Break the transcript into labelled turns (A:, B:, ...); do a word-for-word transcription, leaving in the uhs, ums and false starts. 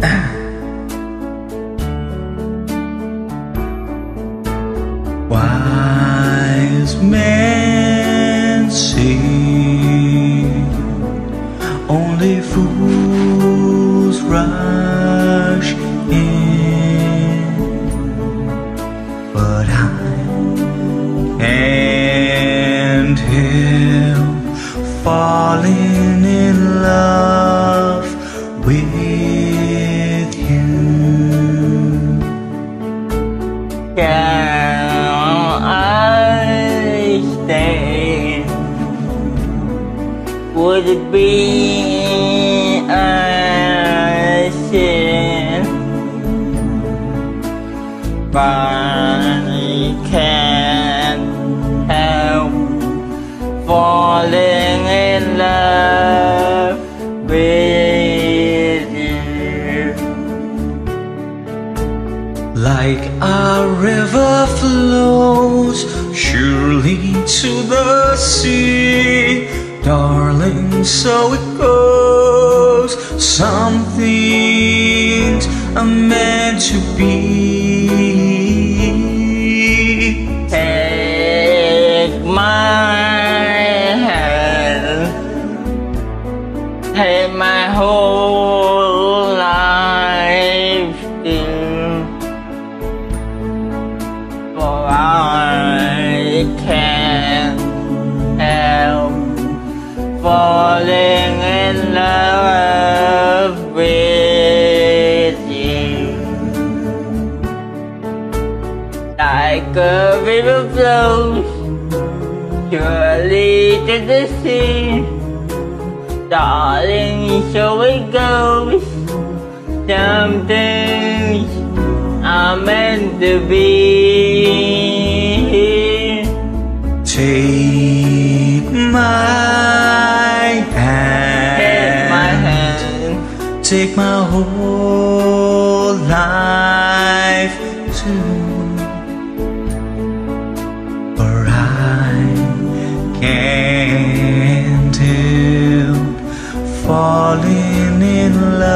A: Wise men say only fools rush in, but I can't help falling in love with you.
B: Can I stay? Would it be a sin if I can't help falling in love with you?
A: Like a river flows surely to the sea, darling, so it goes. Some things are meant to be.
B: Take my hand, take my whole life in, for I can't help falling in love with you. Like a river flows surely to the sea, darling, so it goes. Some things are meant to be.
A: Take my hand,
B: Take my hand,
A: take my whole life too, for I can't help falling in love